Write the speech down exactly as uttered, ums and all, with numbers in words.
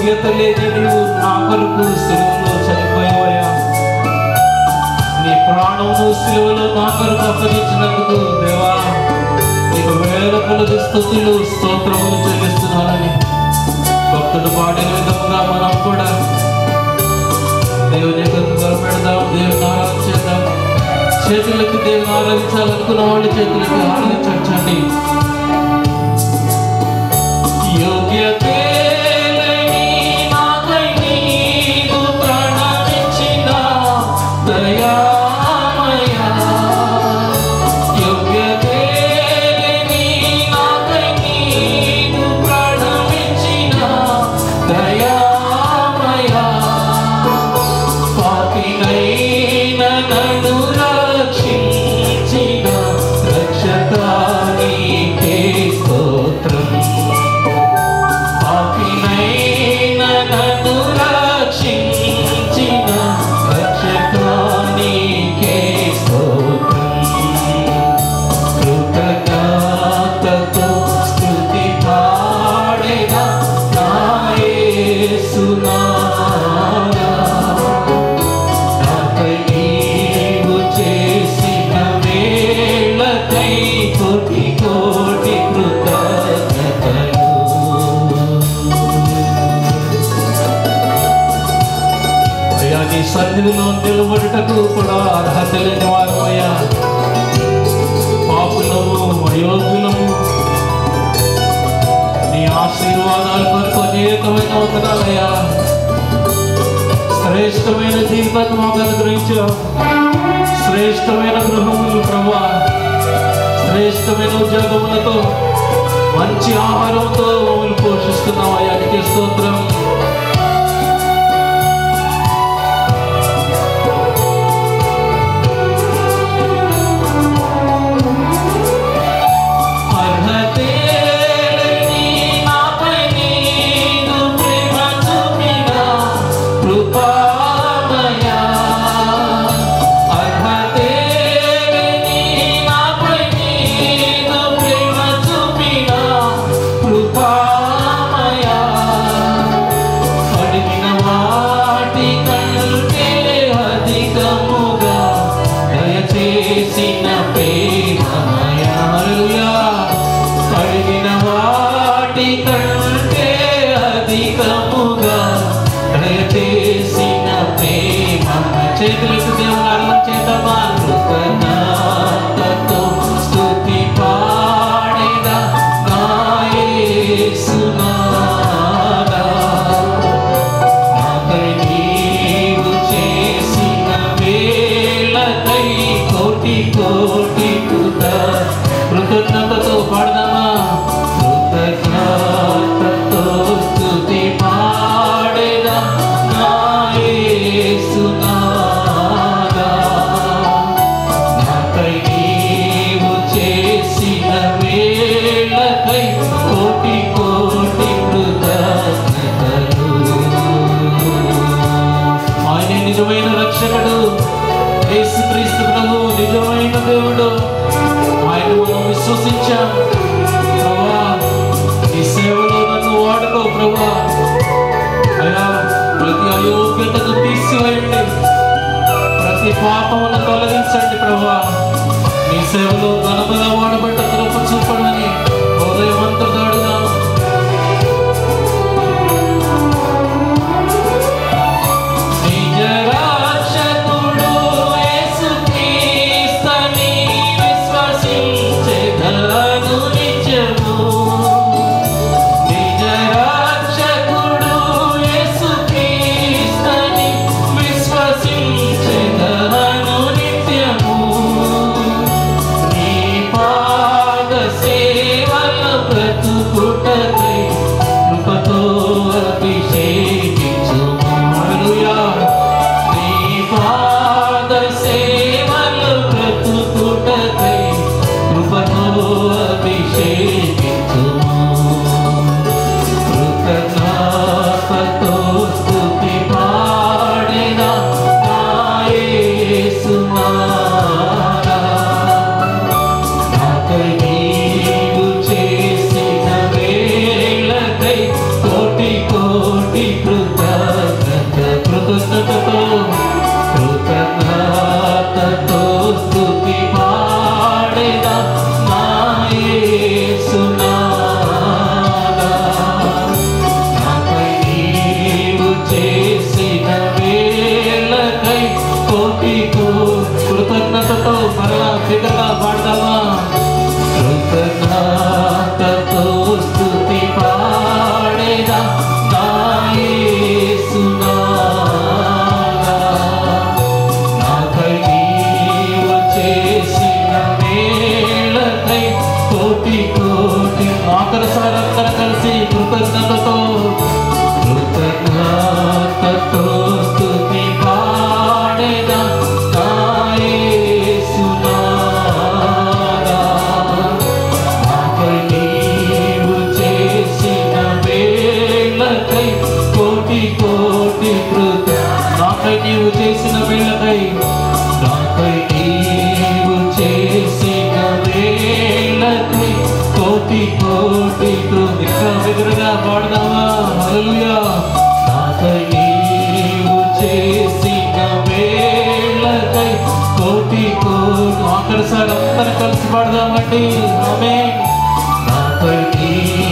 యోగ్యత లేని నీవు నా కొరకు సిలువలో చనిపోయావయ్యా. నీ ప్రాణమును సిలువలో నా కొరకు అప్పగించినందుకు దేవా నీకు వేల కొలది స్తుతులు స్తోత్రములు చెల్లిస్తున్నానని భక్తుడు పాడిన విధముగా మనం కూడా దేవుని పెడదాం, దేవుని ఆరాధించేద్దాం. చేతులకి దేవుని ఆరాధించాలనుకున్న వాళ్ళు చేతులకి ఆరాధించండి. యోగ్యతే సన్నిధిలో నిలబడుటకు కూడా అర్హత లేని వారమయ్యా. పాపులము, అయోగ్యులము. నీ ఆశీర్వాదాల కొరకు అనేకమైన వందనాలయ్యా. శ్రేష్టమైన జీవితాన్ని మాకు అనుగ్రహించావు. శ్రేష్టమైన గృహములు ప్రభువా, శ్రేష్టమైన ఉద్యోగములతో మంచి ఆహారంతో మమ్మల్ని పోషిస్తున్నావు అయ్యా. నీకే స్తోత్రం. చేతులకు దేవుని ఆరాధన చేద్దామా. కృతజ్ఞతతో స్తుతి పాడేదా నా యేసునాథా. నాకై నీవు చేసిన మేలకై కోటి కోటి కృత కృతజ్ఞతతో పాడదామా. కృతజ్ఞతతో స్తుతి పాడేదా నా యేసునాథా. నిజమైన రక్షకుడు యేసుక్రీస్తు ప్రభువు నిజమైన దేవుడు. ఆయన మనం విశ్వసించాం. ప్రభువా ఈ సేవలో నన్ను వాడుకో ప్రభువా. అయ్యా ప్రతి అయోగ్యతను తీసివేయండి, ప్రతి పాపమును తొలగించండి ప్రభువా. నీ సేవలో ఘనముగా వాడబడ్డ కృప చూపడని హృదయమంతా అడుగుదాం. See కోటి కోటి ఇంకా బిగ్గరగా పాడదామా హల్లెలూయా. నాకై నీవు చేసిన వేళకై కోటి కోటి ఆఖరిసారి అందరం కలిసి పాడదామండి ఆమేన్. నాకై